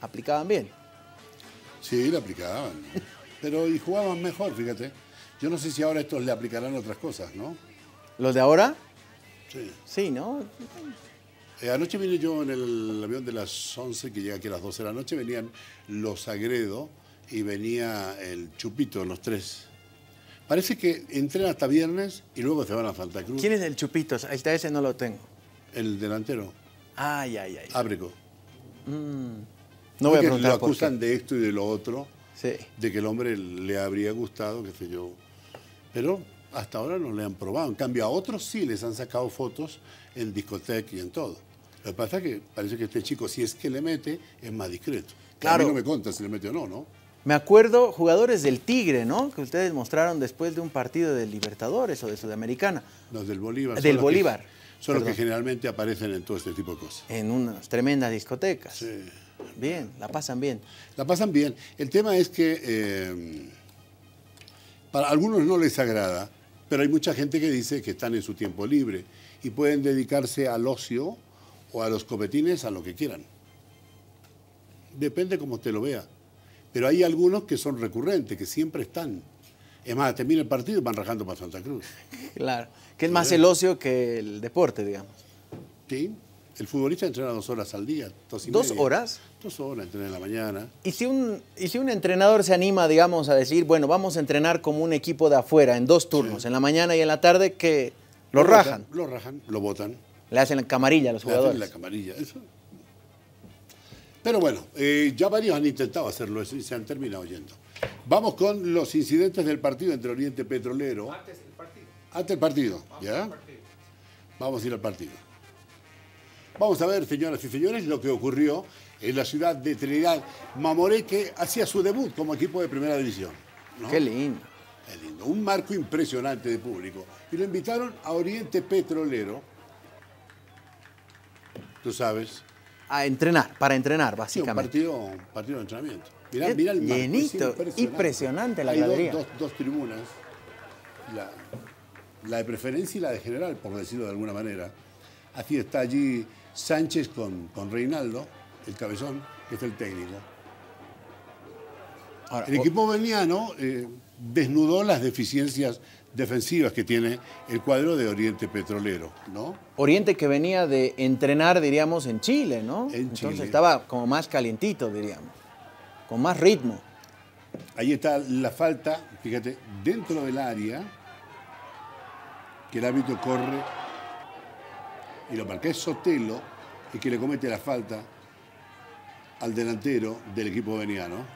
aplicaban bien. Sí, le aplicaban. Pero y jugaban mejor, fíjate. Yo no sé si ahora estos le aplicarán otras cosas, ¿no? ¿Los de ahora? Sí. Sí, ¿no? Anoche vine yo en el avión de las 11, que llega aquí a las 12 de la noche, venían los Sagredo y venía el Chupito, los tres. Parece que entrenan hasta viernes y luego se van a Santa Cruz. ¿Quién es el Chupito? Ahí está, ese no lo tengo. El delantero. Ay. Ábreco. No voy a Porque preguntar lo por acusan qué. de esto y de lo otro, Sí. de que el hombre le habría gustado, qué sé yo. Pero hasta ahora no le han probado. En cambio, a otros sí les han sacado fotos en discoteca y en todo. Lo que pasa es que parece que este chico, si es que le mete, es más discreto. Claro. A mí no me conta si le mete o no, ¿no? Me acuerdo jugadores del Tigre, ¿no? Que ustedes mostraron después de un partido de Libertadores o de Sudamericana. Los del Bolívar. Del Bolívar. Son los que generalmente aparecen en todo este tipo de cosas. En unas tremendas discotecas. Sí. Bien, la pasan bien. La pasan bien. El tema es que para algunos no les agrada, pero hay mucha gente que dice que están en su tiempo libre y pueden dedicarse al ocio o a los copetines, a lo que quieran. Depende cómo usted lo vea. Pero hay algunos que son recurrentes, que siempre están. Es más, termina el partido y van rajando para Santa Cruz. Claro, que es más el ocio que el deporte, digamos. Sí, el futbolista entrena 2 horas al día. 2 horas. 2 horas, entrena en la mañana. ¿Y si un entrenador se anima, digamos, a decir, bueno, vamos a entrenar como un equipo de afuera en 2 turnos, en la mañana y en la tarde, que lo rajan? Lo rajan, lo botan. Le hacen la camarilla a los Le hacen jugadores. la camarilla, eso. Pero bueno, ya varios han intentado hacerlo eso y se han terminado yendo. Vamos con los incidentes del partido entre Oriente Petrolero. Antes del partido. Antes del partido, ¿ya? Vamos a ir al partido. Vamos a ver, señoras y señores, lo que ocurrió en la ciudad de Trinidad. Mamoré, que hacía su debut como equipo de primera división, ¿no? Qué lindo. Qué lindo. Un marco impresionante de público. Y lo invitaron a Oriente Petrolero. Tú sabes. A entrenar, para entrenar, Sí, un básicamente. partido de entrenamiento. Mirá el marco, es llenito, impresionante la Hay gradería. dos tribunas, la de preferencia y la de general, por decirlo de alguna manera. Así está allí Sánchez con Reinaldo, el cabezón, que es el técnico. Ahora, El equipo veniano desnudó las deficiencias defensivas que tiene el cuadro de Oriente Petrolero, ¿no? Oriente que venía de entrenar, diríamos, en Chile, ¿no? En Entonces Chile. estaba como más calientito, diríamos, con más ritmo. Ahí está la falta, fíjate, dentro del área, que el árbitro corre y lo marca. Es Sotelo el que le comete la falta al delantero del equipo veniano.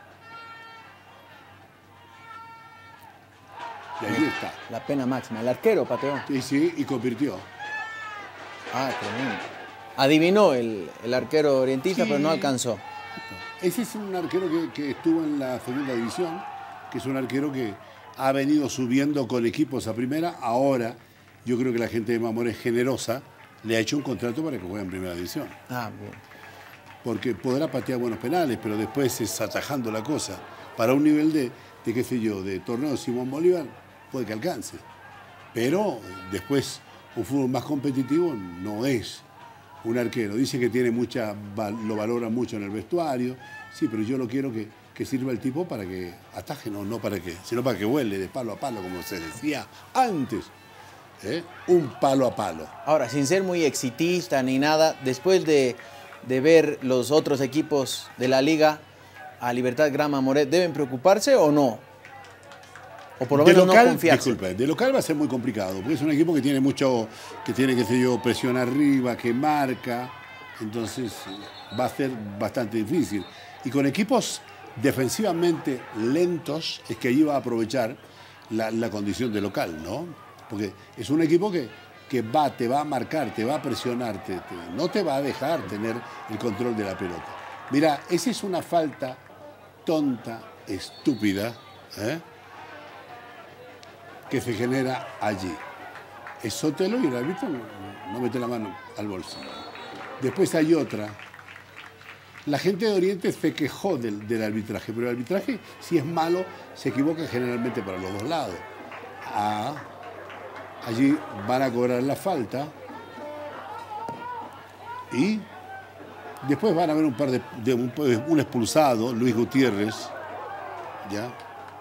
Y ahí está. La pena máxima. El arquero pateó. Sí, y convirtió. Ah, tremendo. Adivinó el arquero orientista, Sí. pero no alcanzó. Ese es un arquero que estuvo en la segunda división, que es un arquero que ha venido subiendo con equipos a primera. Ahora, yo creo que la gente de Mamoré es generosa, le ha hecho un contrato para que juegue en primera división. Ah, bien. Porque podrá patear buenos penales, pero después es atajando la cosa. Para un nivel de qué sé yo, de torneo Simón Bolívar, puede que alcance. Pero después, un fútbol más competitivo no es un arquero. Dice que tiene lo valora mucho en el vestuario. Sí, pero yo lo quiero que sirva el tipo para que ataje, no para que, sino para que vuele de palo a palo, como se decía antes. Un palo a palo. Ahora, sin ser muy exitista ni nada, después de ver los otros equipos de la liga a Libertad Gran Mamoré, ¿deben preocuparse o no? O por lo menos no confiarse. Disculpe, de local va a ser muy complicado, porque es un equipo que tiene qué sé yo, presión arriba, que marca, entonces va a ser bastante difícil. Y con equipos defensivamente lentos, es que allí va a aprovechar la condición de local, ¿no? Porque es un equipo que te va a marcar, te va a presionar, no te va a dejar tener el control de la pelota. Mira, esa es una falta tonta, estúpida, que se genera allí. Es Sotelo y el árbitro no mete la mano al bolso. Después hay otra. La gente de Oriente se quejó del arbitraje, pero el arbitraje, si es malo, se equivoca generalmente para los dos lados. Allí van a cobrar la falta y Después van a haber un par un expulsado, Luis Gutiérrez, ¿ya?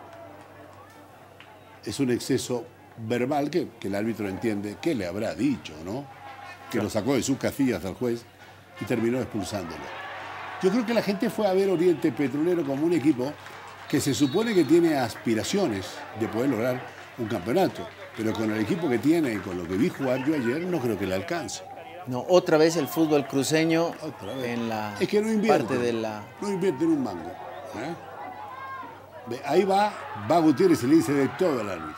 Es un exceso verbal que el árbitro entiende qué le habrá dicho, ¿no? Que lo sacó de sus casillas al juez y terminó expulsándolo. Yo creo que la gente fue a ver Oriente Petrolero como un equipo que se supone que tiene aspiraciones de poder lograr un campeonato, pero con el equipo que tiene y con lo que vi jugar yo ayer, no creo que le alcance. No, otra vez el fútbol cruceño Otra vez. en la Es que no invierte, parte de la... no invierte en un mango. Ahí va Gutiérrez y le dice de todo al árbitro.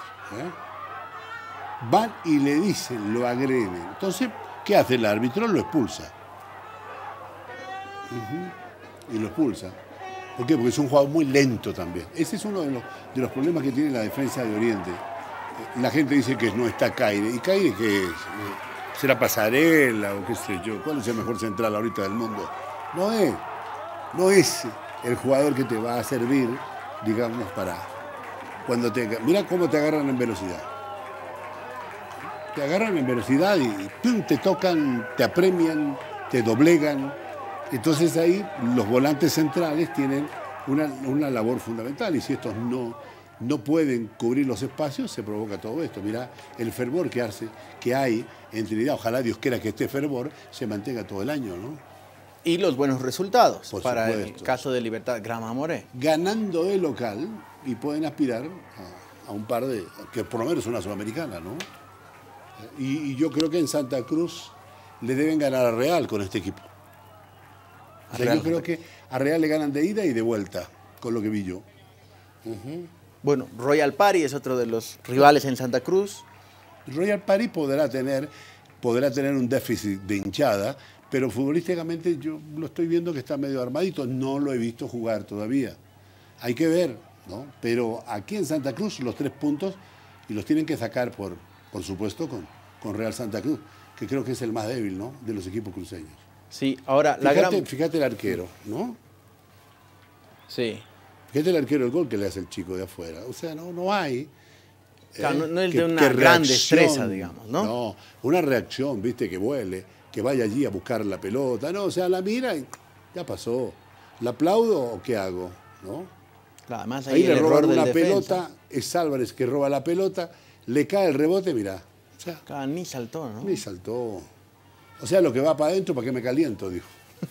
Van y le dicen, lo agreden. Entonces, ¿qué hace el árbitro? Lo expulsa. Y lo expulsa. ¿Por qué? Porque es un jugador muy lento también. Ese es uno de los problemas que tiene la defensa de Oriente. La gente dice que no está Caire. ¿Y Caire qué es? ¿Será Pasarela o qué sé yo? ¿Cuál es el mejor central ahorita del mundo? No es el jugador que te va a servir, digamos, para cuando te... Mira cómo te agarran en velocidad. Te agarran en velocidad y ¡pum!, te tocan, te apremian, te doblegan. Entonces ahí los volantes centrales tienen una labor fundamental y si estos no pueden cubrir los espacios, se provoca todo esto. Mirá el fervor que hay en Trinidad. Ojalá Dios quiera que este fervor se mantenga todo el año, ¿no? Y los buenos resultados Por para supuesto. el caso de Libertad Grama Moré. Ganando de local y pueden aspirar a un par de... que por lo menos una sudamericana, ¿no? Y yo creo que en Santa Cruz le deben ganar a Real con este equipo. O sea, yo creo que a Real le ganan de ida y de vuelta, con lo que vi yo. Bueno, Royal Party es otro de los rivales en Santa Cruz. Royal Party podrá tener un déficit de hinchada, pero futbolísticamente yo lo estoy viendo que está medio armadito. No lo he visto jugar todavía. Hay que ver, ¿no? Pero aquí en Santa Cruz los 3 puntos y los tienen que sacar, por supuesto, con Real Santa Cruz, que creo que es el más débil, ¿no?, de los equipos cruceños. Sí, ahora Fíjate el arquero, ¿no? Sí. Fíjate el arquero, el gol que le hace el chico de afuera. O sea, no hay... Claro, no es de una gran destreza, digamos, ¿no? No, una reacción, viste, que vuele, que vaya allí a buscar la pelota. No, o sea, la mira y ya pasó. ¿La aplaudo o qué hago? ¿No? Claro, además ahí el le roban error una del pelota, defensa. es Álvarez que roba la pelota, le cae el rebote, mirá. O sea, Claro, ni saltó, ¿no? ni saltó. O sea, lo que va para adentro, ¿para qué me caliento? Dijo.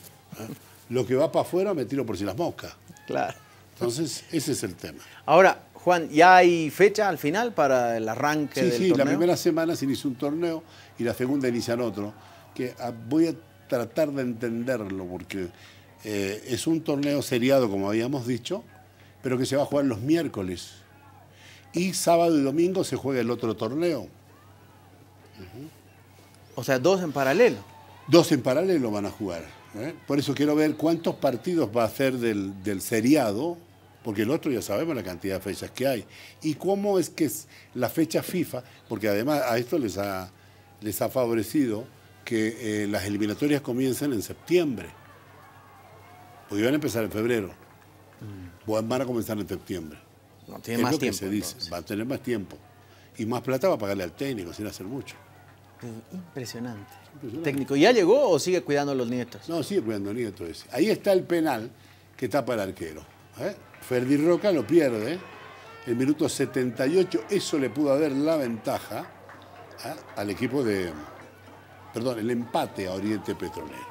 Lo que va para afuera me tiro por si las moscas. Claro. Entonces, ese es el tema. Ahora, Juan, ¿ya hay fecha al final para el arranque del torneo? La primera semana se inicia un torneo y la segunda inician otro, que voy a tratar de entenderlo porque es un torneo seriado, como habíamos dicho, pero que se va a jugar los miércoles. Y sábado y domingo se juega el otro torneo. O sea, 2 en paralelo. 2 en paralelo van a jugar. Por eso quiero ver cuántos partidos va a hacer del seriado, porque el otro ya sabemos la cantidad de fechas que hay. Y cómo es que es la fecha FIFA, porque además a esto les ha favorecido que las eliminatorias comiencen en septiembre. Porque van a empezar en febrero. Van a comenzar en septiembre. No, tiene más tiempo. Se dice. Va a tener más tiempo. Y más plata va a pagarle al técnico sin hacer mucho. Impresionante. ¿Técnico ya llegó o sigue cuidando a los nietos? No, sigue cuidando nietos ese. Ahí está el penal que tapa el arquero. Ferdi Roca lo pierde. El minuto 78, eso le pudo dar la ventaja al equipo de... Perdón, el empate a Oriente Petrolero.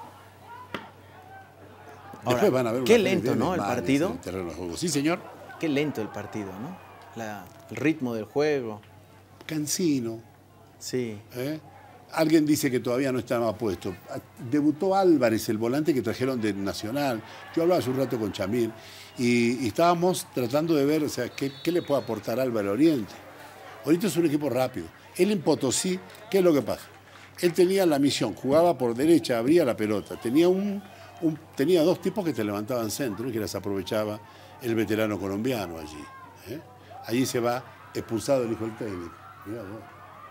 Ahora, después van a ver qué lento, ¿no?, el partido. en el terreno de juego. Sí, señor. Qué lento el partido, ¿no? El ritmo del juego. Cansino. Sí. Alguien dice que todavía no estaba puesto. Debutó Álvarez, el volante que trajeron de Nacional. Yo hablaba hace un rato con Chamil y estábamos tratando de ver, o sea, qué le puede aportar Álvaro Oriente. Oriente es un equipo rápido. Él en Potosí, ¿qué es lo que pasa? Él tenía la misión, jugaba por derecha, abría la pelota. Tenía tenía 2 tipos que te levantaban centro y que las aprovechaba el veterano colombiano allí. Allí se va expulsado el hijo del técnico. Mirá vos.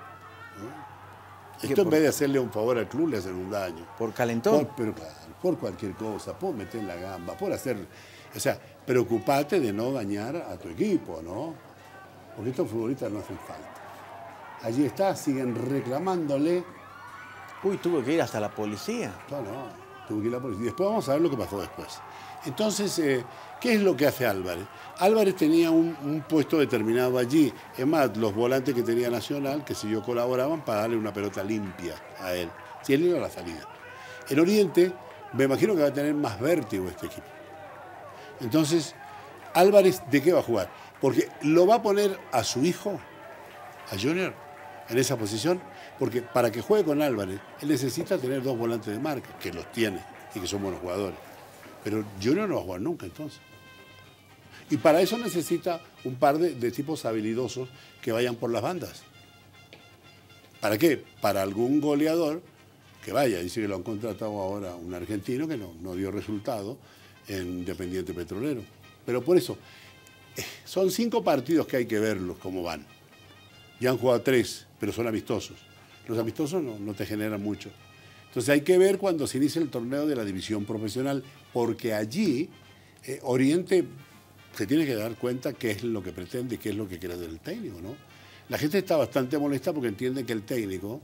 Esto en vez de hacerle un favor al club, le hacen un daño. ¿Por calentón? Pero claro, por cualquier cosa, por meter la gamba, por hacer... O sea, preocupate de no dañar a tu equipo, ¿no? Porque estos futbolistas no hacen falta. Allí está, siguen reclamándole. Uy, tuvo que ir hasta la policía. No. Tuvo que ir la policía. Y después vamos a ver lo que pasó después. Entonces, ¿qué es lo que hace Álvarez? Álvarez tenía un puesto determinado allí. Es más, los volantes que tenía Nacional, que si yo colaboraban para darle una pelota limpia a él. Si él iba a la salida. En Oriente, me imagino que va a tener más vértigo este equipo. Entonces, Álvarez, ¿de qué va a jugar? Porque lo va a poner a su hijo, a Junior, en esa posición, porque para que juegue con Álvarez, él necesita tener 2 volantes de marca, que los tiene y que son buenos jugadores. Pero Junior no va a jugar nunca entonces. Y para eso necesita un par de tipos habilidosos que vayan por las bandas. ¿Para qué? Para algún goleador que vaya. Dice que lo han contratado ahora un argentino que no dio resultado en Independiente Petrolero. Pero por eso, son 5 partidos que hay que verlos cómo van. Ya han jugado 3, pero son amistosos. Los amistosos no te generan mucho. Entonces hay que ver cuando se inicie el torneo de la división profesional, porque allí Oriente se tiene que dar cuenta qué es lo que pretende, qué es lo que quiere hacer el técnico, ¿no? La gente está bastante molesta porque entiende que el técnico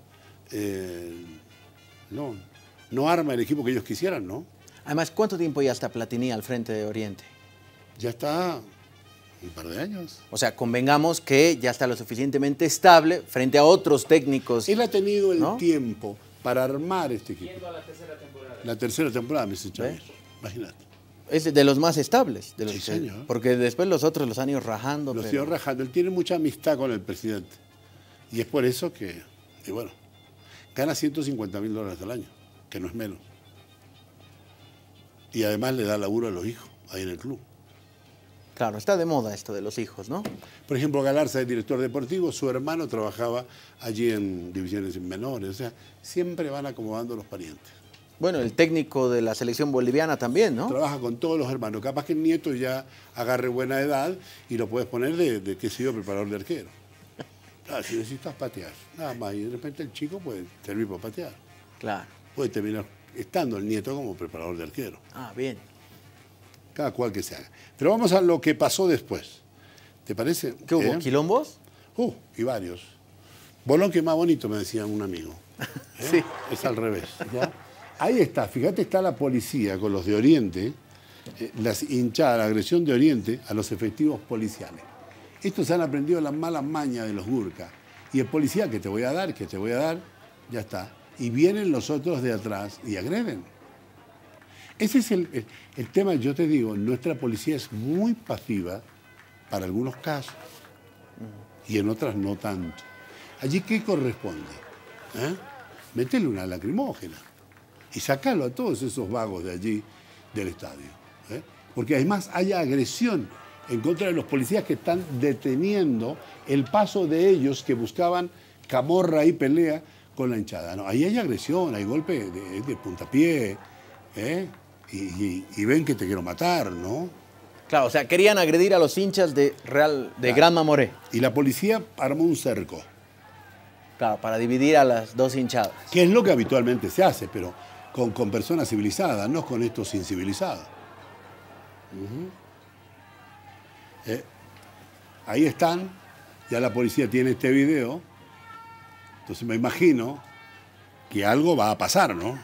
no arma el equipo que ellos quisieran, ¿no? Además, ¿cuánto tiempo ya está Platini al frente de Oriente? Ya está un par de años. O sea, convengamos que ya está lo suficientemente estable frente a otros técnicos. Él ha tenido el ¿no? tiempo para armar este equipo. Yendo a la tercera temporada. La tercera temporada, me dice Chávez. Imagínate. Es de los más estables. De los Sí, señor. Porque después los otros los han ido rajando. Lo pero... sigo rajando. Él tiene mucha amistad con el presidente. Y es por eso que, y bueno, gana $150.000 al año, que no es menos. Y además le da laburo a los hijos ahí en el club. Claro, está de moda esto de los hijos, ¿no? Por ejemplo, Galarza es director deportivo, su hermano trabajaba allí en divisiones menores. O sea, siempre van acomodando los parientes. Bueno, el técnico de la selección boliviana también, ¿no? Trabaja con todos los hermanos. Capaz que el nieto ya agarre buena edad y lo puedes poner de qué sé yo, preparador de arquero. Claro, si necesitas patear, nada más. Y de repente el chico puede servir para patear. Claro. Puede terminar estando el nieto como preparador de arquero. Ah, bien. Cada cual que se haga. Pero vamos a lo que pasó después. ¿Te parece? ¿Qué hubo? ¿Quilombos? Y varios. Bolón que es más bonito, me decía un amigo. Sí. Es al revés. ¿Ya? Ahí está, fíjate, está la policía con los de Oriente, las hinchadas, la agresión de Oriente a los efectivos policiales. Estos han aprendido las malas mañas de los Gurkha. Y el policía que te voy a dar, ya está. Y vienen los otros de atrás y agreden. Ese es el tema, yo te digo, nuestra policía es muy pasiva para algunos casos y en otras no tanto. ¿Allí qué corresponde? Métele una lacrimógena y sacalo a todos esos vagos de allí del estadio. Porque además hay agresión en contra de los policías que están deteniendo el paso de ellos que buscaban camorra y pelea con la hinchada. No, ahí hay agresión, hay golpe de puntapié, y ven que te quiero matar, ¿no? Claro, o sea, querían agredir a los hinchas de Gran Mamoré. Y la policía armó un cerco. Claro, para dividir a las dos hinchadas. Que es lo que habitualmente se hace, pero con personas civilizadas, no con estos incivilizados. Ahí están, ya la policía tiene este video, entonces me imagino que algo va a pasar, ¿no?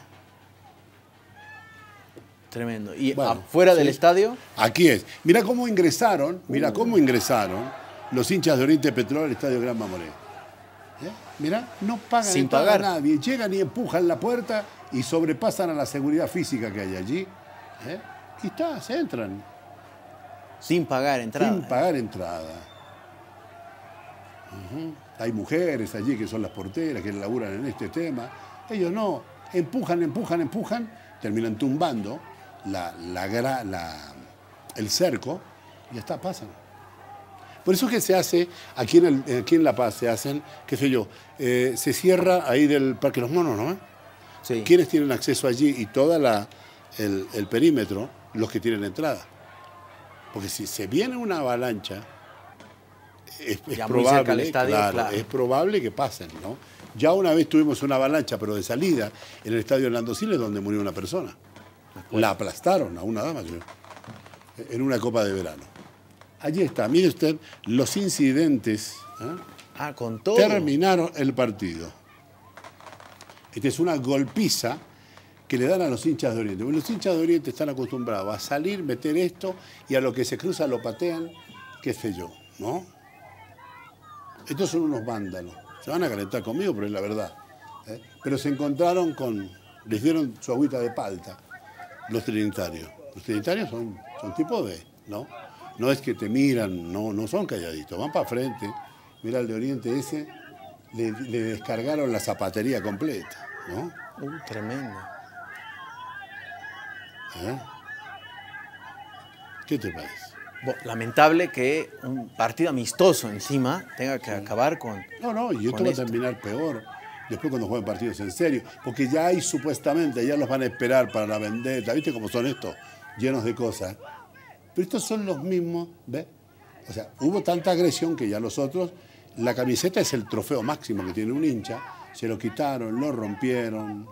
Tremendo. ¿Y Bueno, afuera del sí. estadio? Aquí es. Mira cómo ingresaron los hinchas de Oriente Petrolero al Estadio Gran Mamoré. Mira, no pagan Sin entrada pagar. a nadie. Llegan y empujan la puerta y sobrepasan a la seguridad física que hay allí. Y se entran. Sin pagar entrada. Sin pagar entrada. Hay mujeres allí que son las porteras, que laburan en este tema. Ellos no. Empujan, terminan tumbando el cerco y ya está, pasan. Por eso que se hace, aquí en La Paz se hacen, qué sé yo, se cierra ahí del Parque Los Monos, ¿no? Sí. ¿Quiénes tienen acceso allí? Y todo el perímetro, los que tienen entrada. Porque si se viene una avalancha, es muy cerca probable, al estadio, claro. es probable que pasen, ¿no? Ya una vez tuvimos una avalancha, pero de salida, en el estadio Hernando Siles, donde murió una persona. La aplastaron a una dama, en una copa de verano. Allí está, mire usted, los incidentes Con todo. terminaron el partido. Esta es una golpiza que le dan a los hinchas de Oriente. Porque los hinchas de Oriente están acostumbrados a salir, meter esto y a lo que se cruza lo patean, qué sé yo, ¿no? Estos son unos vándalos. Se van a calentar conmigo, pero es la verdad. Pero se encontraron les dieron su agüita de palta, los trinitarios. Los trinitarios son tipos de, ¿no? No es que te miran, no son calladitos, van para frente. Mira el de Oriente ese, le descargaron la zapatería completa, ¿no? Tremendo. ¿Qué te parece? Lamentable que un partido amistoso encima tenga que acabar con... No, y esto va a terminar peor después cuando jueguen partidos en serio, porque ya hay supuestamente, ya los van a esperar para la vendetta, ¿viste cómo son estos? Llenos de cosas. Pero estos son los mismos, ¿ves? O sea, hubo tanta agresión que ya los otros, la camiseta es el trofeo máximo que tiene un hincha, se lo quitaron, lo rompieron.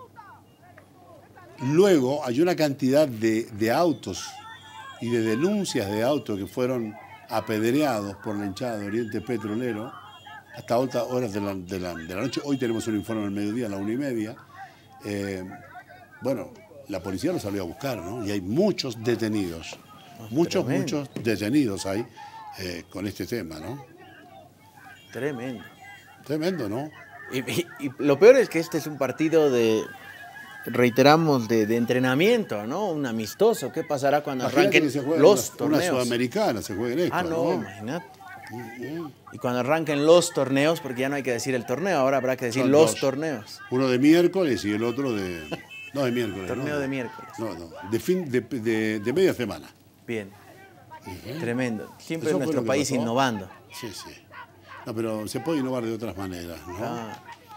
Luego hay una cantidad de autos y de denuncias de autos que fueron apedreados por la hinchada de Oriente Petrolero hasta altas horas de la noche. Hoy tenemos un informe al mediodía, a la 1:30. Bueno, la policía los salió a buscar, ¿no? Y hay muchos detenidos. Muchos detenidos hay con este tema, ¿no? Tremendo. Tremendo, ¿no? Y lo peor es que este es un partido reiteramos, de entrenamiento, ¿no? Un amistoso. ¿Qué pasará cuando arranquen los torneos? Una sudamericana se juega en esto, no, imagínate. Y cuando arranquen los torneos, porque ya no hay que decir el torneo, ahora habrá que decir los torneos. Uno de miércoles y el otro de... No, de miércoles. Torneo de miércoles. No, de media semana. Bien. Tremendo. Siempre en nuestro país innovando. Sí. No, pero se puede innovar de otras maneras, ¿no?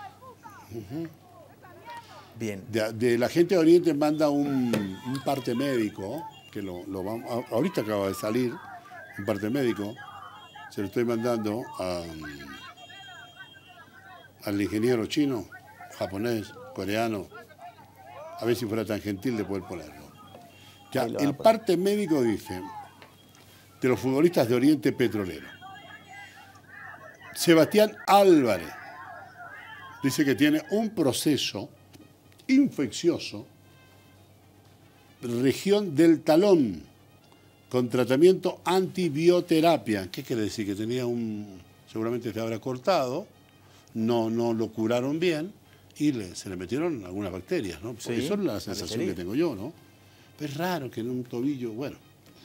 Bien. De la gente de Oriente manda un parte médico, que ahorita acaba de salir, un parte médico, se lo estoy mandando al ingeniero chino, japonés, coreano, a ver si fuera tan gentil de poder ponerlo. Ya, el parte médico dice, de los futbolistas de Oriente Petrolero, Sebastián Álvarez dice que tiene un proceso infeccioso, región del talón, con tratamiento antibioterapia. ¿Qué quiere decir? Que tenía seguramente se habrá cortado, no lo curaron bien y se le metieron algunas bacterias, ¿no? Porque eso es la sensación que tengo yo, ¿no? Pero es raro que en un tobillo, bueno.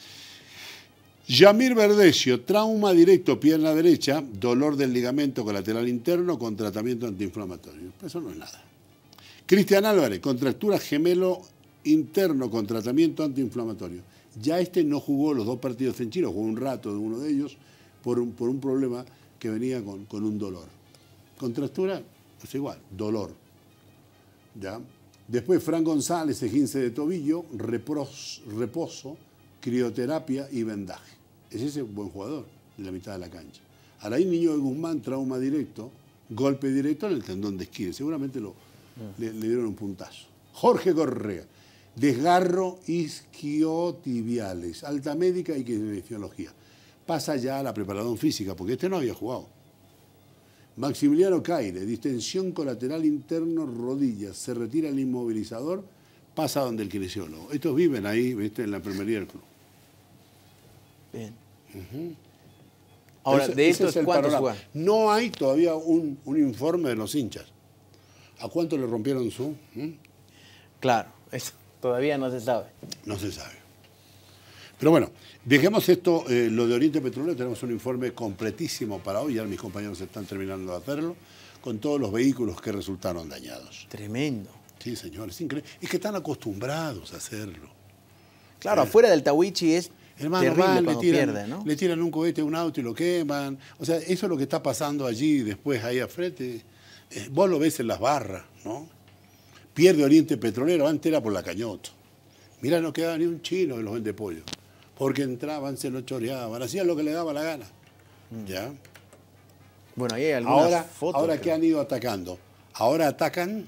Yamir Verdesio, trauma directo, pierna derecha, dolor del ligamento colateral interno con tratamiento antiinflamatorio. Eso no es nada. Cristian Álvarez, contractura gemelo interno con tratamiento antiinflamatorio. Ya no jugó los 2 partidos en Chile, jugó un rato de uno de ellos por un problema que venía con un dolor. Contractura, es igual, dolor. ¿Ya? Después Fran González, esguince de tobillo, reposo, crioterapia y vendaje. Ese es un buen jugador en la mitad de la cancha. Alain Niño de Guzmán, trauma directo, golpe directo en el tendón de esquina. Seguramente le dieron un puntazo. Jorge Correa, desgarro isquiotibiales, alta médica y kinesiología. Pasa ya a la preparación física, porque no había jugado. Maximiliano Caire, distensión colateral interno, rodillas, se retira el inmovilizador, pasa donde el kinesiólogo. Estos viven ahí, ¿viste? En la enfermería del club. Bien. Ahora, de estos, ¿cuántos juegan? No hay todavía un informe de los hinchas. ¿A cuánto le rompieron su? Claro, eso todavía no se sabe. No se sabe. Pero bueno, dejemos esto, lo de Oriente Petrolero, tenemos un informe completísimo para hoy, ya mis compañeros están terminando de hacerlo, con todos los vehículos que resultaron dañados. Tremendo. Sí, señor, es increíble. Es que están acostumbrados a hacerlo. Claro, afuera del Tawichi es terrible cuando pierde, ¿no? Le tiran un cohete a un auto y lo queman. O sea, eso es lo que está pasando allí, después ahí a frente. Vos lo ves en las barras, ¿no? Pierde Oriente Petrolero, antes era por la Cañoto. Mirá, no quedaba ni un chino en los vendepollos. Porque entraban, se lo choreaban, hacían lo que le daba la gana. ¿Ya? Bueno, ahí hay algunas fotos. Ahora que han ido atacando. Ahora atacan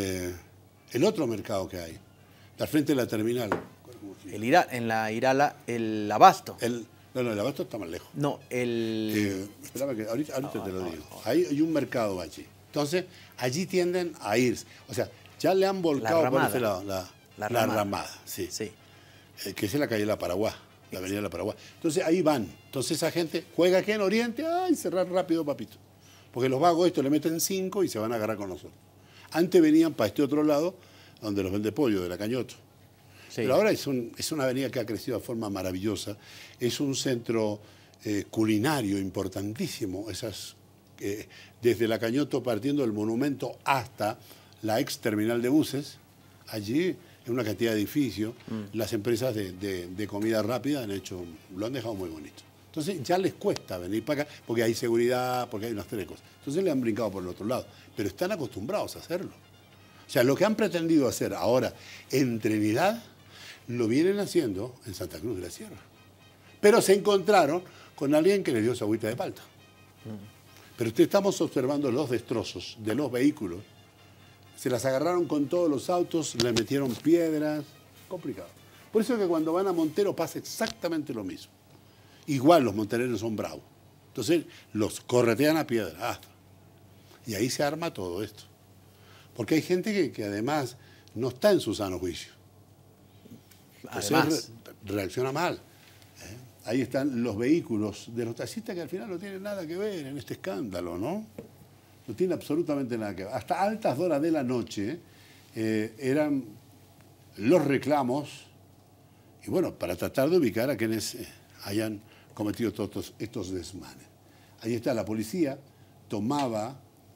el otro mercado que hay, al frente de la terminal. En la Irala, el Abasto. No, el Abasto está más lejos. No, Espérame que ahorita te lo digo. Hay un mercado allí. Entonces, allí tienden a irse. O sea, ya le han volcado por ese lado. La La Ramada. Ramada, sí. Sí. Que es en la calle La Paraguá, la avenida La Paraguá. Entonces ahí van. Entonces esa gente juega aquí en Oriente, ¡ay, cerrar rápido, papito! Porque los vagos estos le meten 5 y se van a agarrar con nosotros. Antes venían para este otro lado, donde los vende pollo, de la Cañoto. Sí. Pero ahora es una avenida que ha crecido de forma maravillosa. Es un centro culinario importantísimo. Desde la Cañoto, partiendo del monumento hasta la ex terminal de buses, allí es una cantidad de edificios. Las empresas de comida rápida lo han dejado muy bonito. Entonces ya les cuesta venir para acá porque hay seguridad, porque hay unas serie de cosas. Entonces le han brincado por el otro lado. Pero están acostumbrados a hacerlo. O sea, lo que han pretendido hacer ahora en Trinidad, lo vienen haciendo en Santa Cruz de la Sierra. Pero se encontraron con alguien que les dio su agüita de palta. Pero estamos observando los destrozos de los vehículos. Se las agarraron con todos los autos, le metieron piedras. Complicado. Por eso es que cuando van a Montero pasa exactamente lo mismo. Igual los montereros son bravos. Entonces los corretean a piedra. Y ahí se arma todo esto. Porque hay gente que además no está en su sano juicio. Entonces reacciona mal. Ahí están los vehículos de los taxistas que al final no tienen nada que ver en este escándalo, ¿no? No tiene absolutamente nada que ver. Hasta altas horas de la noche eran los reclamos, y bueno, para tratar de ubicar a quienes hayan cometido todos estos desmanes. Ahí está la policía, tomaba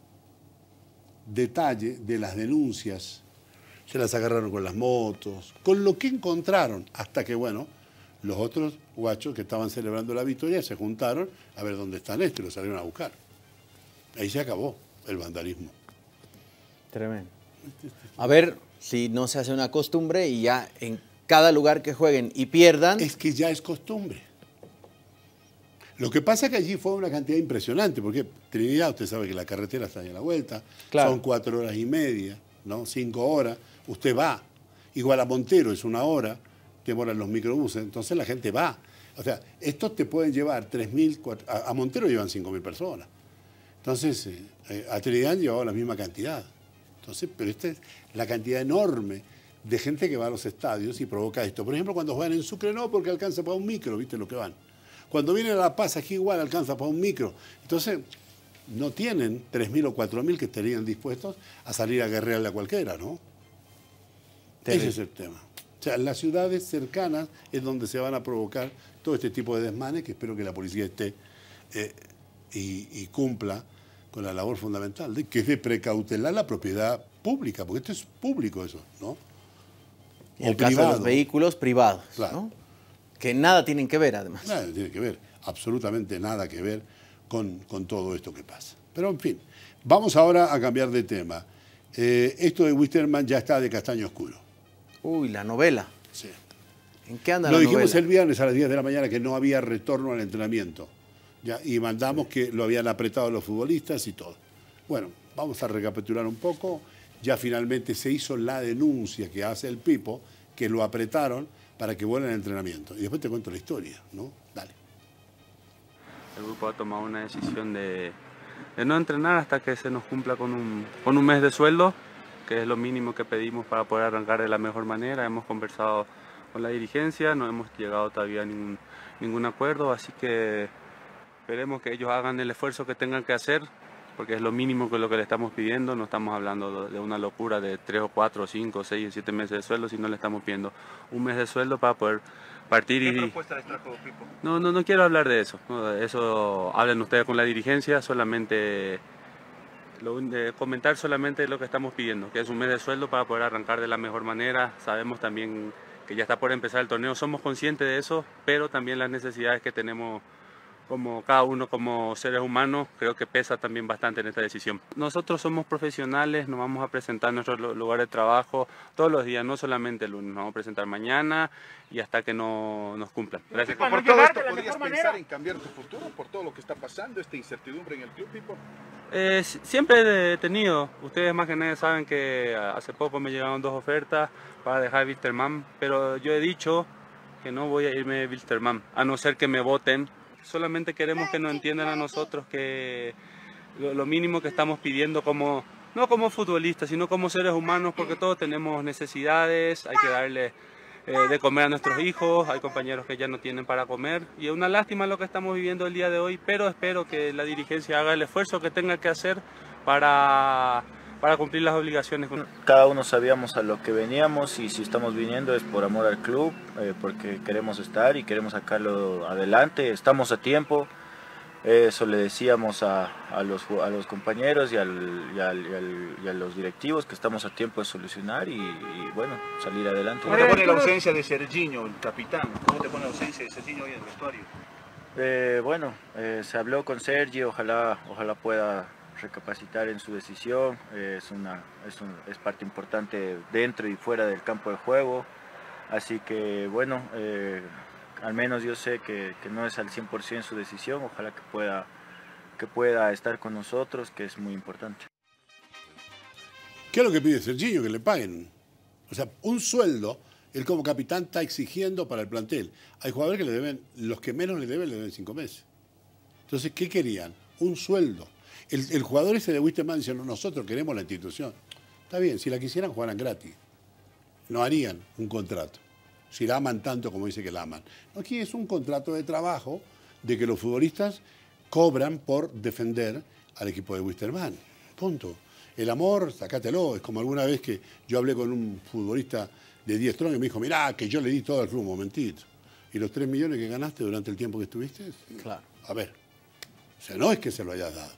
detalle de las denuncias, se las agarraron con las motos, con lo que encontraron, hasta que, bueno, los otros guachos que estaban celebrando la victoria se juntaron a ver dónde están estos y los salieron a buscar. Ahí se acabó el vandalismo. Tremendo. A ver si no se hace una costumbre y ya en cada lugar que jueguen y pierdan... Es que ya es costumbre. Lo que pasa es que allí fue una cantidad impresionante, porque Trinidad, usted sabe que la carretera está ahí a la vuelta, claro. Son 4 horas y media, ¿no? 5 horas, usted va. Igual a Montero es 1 hora, demoran los microbuses, entonces la gente va. O sea, estos te pueden llevar 3.000, a Montero llevan 5.000 personas. Entonces, a Trinidad llevaba la misma cantidad. Entonces, pero esta es la cantidad enorme de gente que va a los estadios y provoca esto. Por ejemplo, cuando juegan en Sucre no, porque alcanza para un micro, ¿viste lo que van? Cuando vienen a La Paz, aquí igual alcanza para un micro. Entonces, no tienen 3.000 o 4.000 que estarían dispuestos a salir a guerrearle a cualquiera, ¿no? Ese es el tema. O sea, en las ciudades cercanas es donde se van a provocar todo este tipo de desmanes, que espero que la policía esté y cumpla con la labor fundamental, que es de precautelar la propiedad pública, porque esto es público eso, ¿no? En el caso de los vehículos privados, claro, ¿no? Que nada tienen que ver, además. Nada tiene que ver, absolutamente nada que ver con todo esto que pasa. Pero, en fin, vamos ahora a cambiar de tema. Esto de Wisterman ya está de castaño oscuro. Uy, la novela. Sí. ¿En qué anda Lo la dijimos novela? el viernes a las 10 de la mañana que no había retorno al entrenamiento. ¿Ya? Y mandamos que lo habían apretado los futbolistas y todo. Bueno, vamos a recapitular un poco. Ya finalmente se hizo la denuncia que hace el Pipo, que lo apretaron para que vuelva al entrenamiento. Y después te cuento la historia, ¿no? Dale. El grupo ha tomado una decisión de no entrenar hasta que se nos cumpla con un mes de sueldo, que es lo mínimo que pedimos para poder arrancar de la mejor manera. Hemos conversado con la dirigencia, no hemos llegado todavía a ningún acuerdo, así que esperemos que ellos hagan el esfuerzo que tengan que hacer, porque es lo mínimo que lo que le estamos pidiendo. No estamos hablando de una locura de 3 o 4 o 5 o 6 o 7 meses de sueldo, sino le estamos pidiendo un mes de sueldo para poder partir. ¿Qué propuesta les trajo Pipo? No quiero hablar de eso. Eso hablen ustedes con la dirigencia, solamente comentar solamente lo que estamos pidiendo, que es un mes de sueldo para poder arrancar de la mejor manera. Sabemos también que ya está por empezar el torneo, somos conscientes de eso, pero también las necesidades que tenemos como cada uno como seres humanos, creo que pesa también bastante en esta decisión. Nosotros somos profesionales, nos vamos a presentar en nuestro lugar de trabajo todos los días, no solamente el lunes, nos vamos a presentar mañana y hasta que nos cumplan. Gracias. ¿Por todo esto podrías pensar en cambiar tu futuro por todo lo que está pasando, esta incertidumbre en el club, Pipo? Siempre he tenido, ustedes más que nadie saben que hace poco me llegaron 2 ofertas para dejar Wilstermann, pero yo he dicho que no voy a irme de Wilstermann, a no ser que me voten. Solamente queremos que nos entiendan a nosotros que lo mínimo que estamos pidiendo como no como futbolistas, sino como seres humanos, porque todos tenemos necesidades, hay que darle de comer a nuestros hijos, hay compañeros que ya no tienen para comer, y es una lástima lo que estamos viviendo el día de hoy, pero espero que la dirigencia haga el esfuerzo que tenga que hacer para cumplir las obligaciones. Cada uno sabíamos a lo que veníamos, y si estamos viniendo es por amor al club, porque queremos estar y queremos sacarlo adelante, estamos a tiempo. Eso le decíamos a los compañeros y a los directivos, que estamos a tiempo de solucionar y bueno, salir adelante. ¿Cómo te pone la ausencia de Serginho, el capitán? ¿Cómo te pone la ausencia de Serginho hoy en el vestuario? Bueno, se habló con Sergi, ojalá pueda recapacitar en su decisión. Es parte importante dentro y fuera del campo de juego, así que bueno, al menos yo sé que no es al 100% su decisión, ojalá que pueda estar con nosotros, que es muy importante. ¿Qué es lo que pide Serginho? Que le paguen. O sea, un sueldo, él como capitán está exigiendo para el plantel. Hay jugadores que le deben, los que menos le deben 5 meses. Entonces, ¿qué querían? Un sueldo. El jugador ese de Wisterman dice, no, nosotros queremos la institución. Está bien, si la quisieran jugaran gratis. No harían un contrato. Si la aman tanto como dice que la aman. Aquí es un contrato de trabajo de que los futbolistas cobran por defender al equipo de Wisterman. Punto. El amor, sacátelo. Es como alguna vez que yo hablé con un futbolista de 10 Strong y me dijo, mirá, que yo le di todo al club, un momentito. ¿Y los 3 millones que ganaste durante el tiempo que estuviste? Claro. A ver, o sea, no es que se lo hayas dado.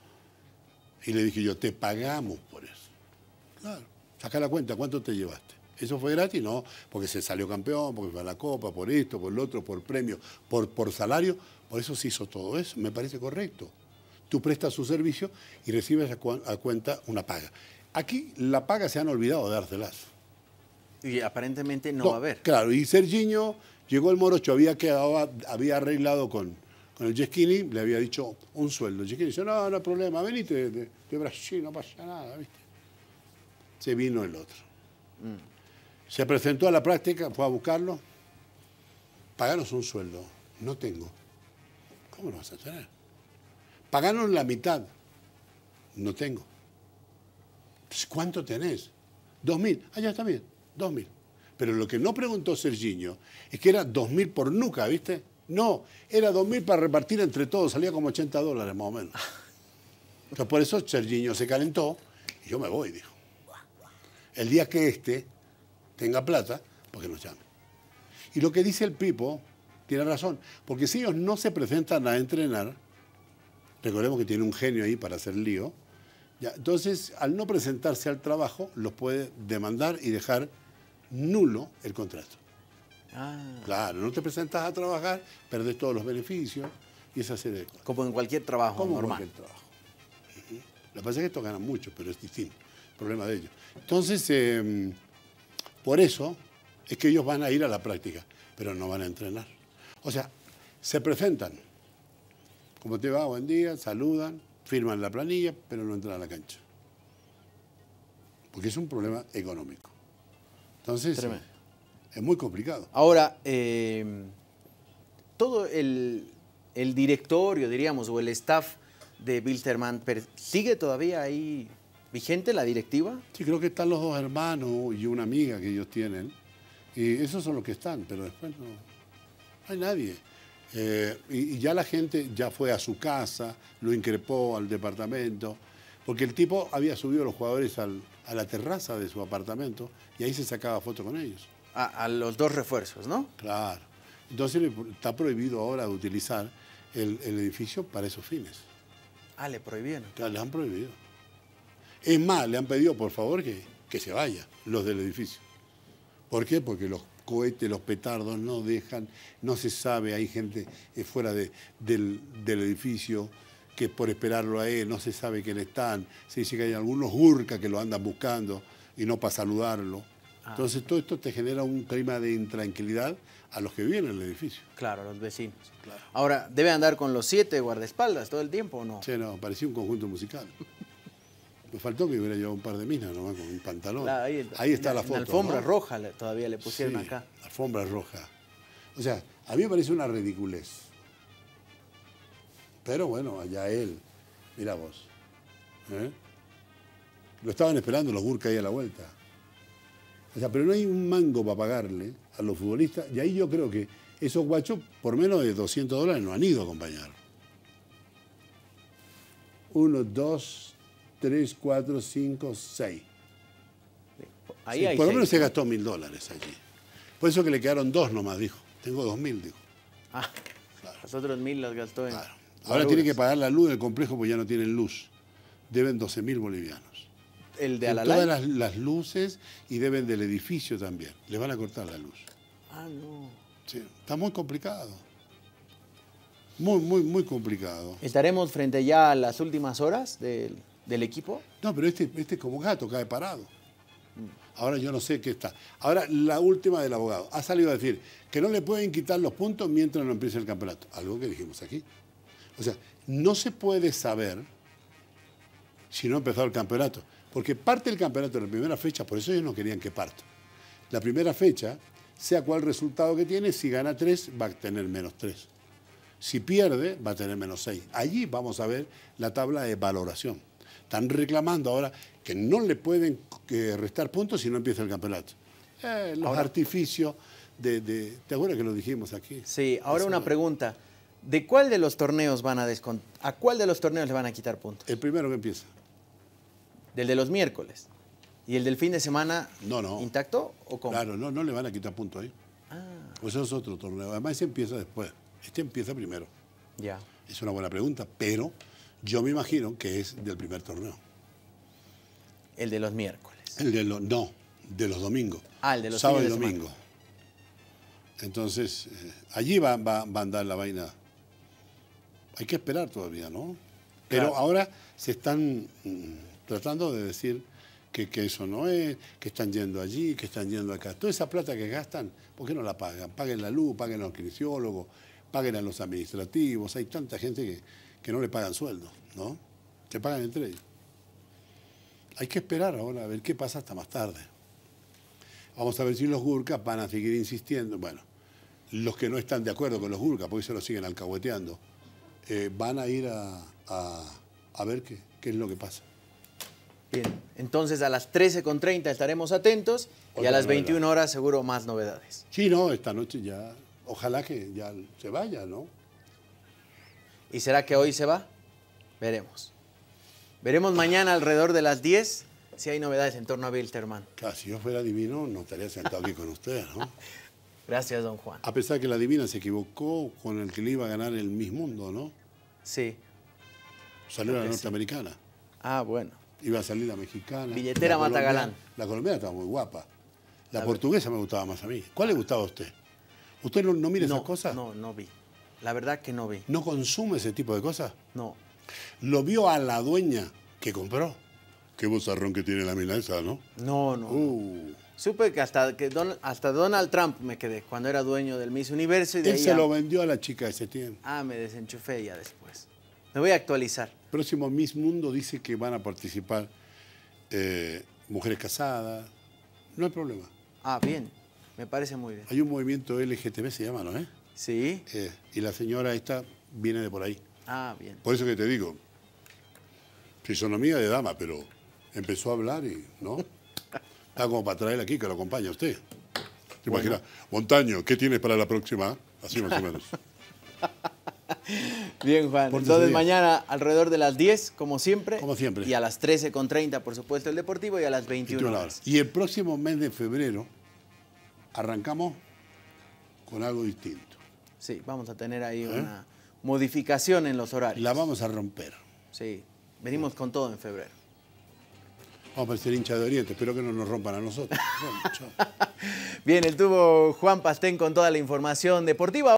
Y le dije yo, te pagamos por eso. Claro, saca la cuenta, ¿cuánto te llevaste? ¿Eso fue gratis? No, porque se salió campeón, porque fue a la Copa, por esto, por lo otro, por premio, por salario. Por eso se hizo todo eso, me parece correcto. Tú prestas su servicio y recibes a cuenta una paga. Aquí la paga se han olvidado de dárselas. Y aparentemente no va a haber. Claro, y Serginho, llegó el morocho, había arreglado con el Giesquini, le había dicho un sueldo. El Giesquini dice, no hay problema, venite de Brasil, no pasa nada, ¿viste? Se vino el otro. Se presentó a la práctica, fue a buscarlo. Paganos un sueldo. No tengo. ¿Cómo lo vas a tener? Paganos la mitad. No tengo. Pues, ¿cuánto tenés? 2.000. Ah, ya está bien. 2.000. Pero lo que no preguntó Serginho es que era 2.000 por nuca, ¿viste? No, era 2.000 para repartir entre todos. Salía como $80 más o menos. Entonces, por eso Serginho se calentó y yo me voy, dijo. El día que tenga plata, porque nos llame. Y lo que dice el Pipo tiene razón, porque si ellos no se presentan a entrenar, recordemos que tiene un genio ahí para hacer lío, ya, entonces al no presentarse al trabajo, los puede demandar y dejar nulo el contrato. Claro, no te presentas a trabajar, perdés todos los beneficios y esa serie de cosas. Como en cualquier trabajo Como normal. cualquier trabajo. Lo que pasa es que estos ganan mucho, pero es distinto. El problema de ellos. Entonces, por eso es que ellos van a ir a la práctica, pero no van a entrenar. O sea, se presentan. ¿Cómo te va? Buen día, saludan, firman la planilla, pero no entran a la cancha. Porque es un problema económico. Entonces, es muy complicado. Ahora, todo el directorio, diríamos, o el staff de Wilstermann, ¿sigue todavía ahí vigente la directiva? Sí, creo que están los 2 hermanos y una amiga que ellos tienen. Y esos son los que están, pero después no hay nadie. Y ya la gente ya fue a su casa, lo increpó al departamento, porque el tipo había subido a los jugadores a la terraza de su apartamento y ahí se sacaba foto con ellos. A los 2 refuerzos, ¿no? Claro. Entonces está prohibido ahora de utilizar el edificio para esos fines. Ah, le prohibieron. Claro, le han prohibido. Es más, le han pedido por favor que se vaya los del edificio. ¿Por qué? Porque los cohetes, los petardos no dejan, no se sabe, hay gente fuera del edificio que por esperarlo a él no se sabe quién están, se dice que hay algunos hurcas que lo andan buscando y no para saludarlo. Entonces todo esto te genera un clima de intranquilidad a los que viven en el edificio. Claro, los vecinos. Claro. Ahora, ¿debe andar con los 7 guardaespaldas todo el tiempo o no? Sí, no, parecía un conjunto musical. Me faltó que hubiera llevado un par de minas nomás con un pantalón. Claro, ahí está la foto. La alfombra ¿no? roja todavía le pusieron acá. Alfombra roja. O sea, a mí me parece una ridiculez. Pero bueno, allá él. Mira vos. Lo estaban esperando los Gurka ahí a la vuelta. O sea, pero no hay un mango para pagarle a los futbolistas. Y ahí yo creo que esos guachos, por menos de $200, no han ido a acompañar. 1, 2, 3, 4, 5, 6. Ahí Sí, hay por lo 6. menos se gastó $1000 allí. Por eso que le quedaron 2 nomás, dijo. Tengo 2000, dijo. Ah, los otros 1000 los gastó en... Claro. Ahora tiene que pagar la luz del complejo porque ya no tienen luz. Deben 12.000 bolivianos. El de En Alalay. todas las luces y deben del edificio también. Le van a cortar la luz. Ah, no. Sí, está muy complicado. Muy complicado. ¿Estaremos frente ya a las últimas horas del equipo? No, pero este como gato cae parado. Ahora yo no sé qué está. Ahora la última del abogado. Ha salido a decir que no le pueden quitar los puntos mientras no empiece el campeonato. Algo que dijimos aquí. O sea, no se puede saber si no ha empezado el campeonato. Porque parte del campeonato de la primera fecha, por eso ellos no querían que parta. La primera fecha, sea cual resultado que tiene, si gana 3, va a tener menos 3. Si pierde, va a tener menos 6. Allí vamos a ver la tabla de valoración. Están reclamando ahora que no le pueden restar puntos si no empieza el campeonato. Los artificios de... ¿Te acuerdas que lo dijimos aquí? Sí, ahora una pregunta. ¿De cuál de los torneos van a descontar? ¿A cuál de los torneos le van a quitar puntos? El primero que empieza. ¿Del de los miércoles? ¿Y el del fin de semana No. intacto o cómo? Claro, no le van a quitar puntos ahí. Pues eso es otro torneo. Además, ese empieza después. Este empieza primero. Ya. Es una buena pregunta, pero yo me imagino que es del primer torneo. El de los miércoles. De los domingos. Ah, el de los sábado y fines de domingo. Entonces, allí va a andar la vaina. Hay que esperar todavía, ¿no? Pero Claro. ahora se están tratando de decir que eso no es, que están yendo allí, que están yendo acá. Toda esa plata que gastan, ¿por qué no la pagan? Paguen la luz, paguen a los kinesiólogos, paguen a los administrativos. Hay tanta gente que no le pagan sueldo, ¿no? Que pagan entre ellos. Hay que esperar ahora a ver qué pasa hasta más tarde. Vamos a ver si los Gurkas van a seguir insistiendo. Bueno, los que no están de acuerdo con los Gurkas, porque se los siguen alcahueteando, van a ir a ver qué es lo que pasa. Bien, entonces a las 13:30 estaremos atentos y Otra a las novedad. 21 horas seguro más novedades. Sí, no, esta noche ya, ojalá que ya se vaya, ¿no? ¿Y será que hoy se va? Veremos. Veremos mañana alrededor de las 10 si hay novedades en torno a Wilstermann. Claro, si yo fuera divino, no estaría sentado aquí con ustedes, ¿no? Gracias, don Juan. A pesar que la divina se equivocó con el que le iba a ganar el Miss Mundo, ¿no? Sí. Salió la Creo que norteamericana. Ah, bueno. Iba a salir la mexicana. Billetera la mata colombiana. galán. La colombiana estaba muy guapa. La A portuguesa me gustaba más a mí. ¿Cuál le gustaba a usted? ¿Usted no mira esas cosas? No vi. La verdad que no vi. ¿No consume ese tipo de cosas? No. Lo vio a la dueña que compró. Qué bozarrón que tiene la mina esa, ¿no? No. Supe que hasta Donald Trump me quedé cuando era dueño del Miss Universo y de Él ahí se lo vendió a la chica ese tiempo. me desenchufé ya después. Me voy a actualizar. Próximo Miss Mundo dice que van a participar mujeres casadas. No hay problema. Ah, bien. Me parece muy bien. Hay un movimiento LGTB, se llama, ¿no? Sí. Y la señora esta viene de por ahí. Ah, bien. Por eso que te digo, fisonomía de dama, pero empezó a hablar y, ¿no? Está como para traerla aquí, que lo acompañe a usted. ¿Se imagina? Montaño, ¿qué tienes para la próxima? Así más o menos. Bien, Juan. Pórtese Entonces bien. mañana alrededor de las 10, como siempre. Como siempre. Y a las 13:30, por supuesto, el Deportivo y a las 21 21 horas. horas. Y el próximo mes de febrero arrancamos con algo distinto. Sí, vamos a tener ahí una modificación en los horarios. La vamos a romper. Sí, venimos con todo en febrero. Vamos a ser hincha de Oriente. Espero que no nos rompan a nosotros. Bueno, chao. Bien, estuvo Juan Pastén con toda la información deportiva.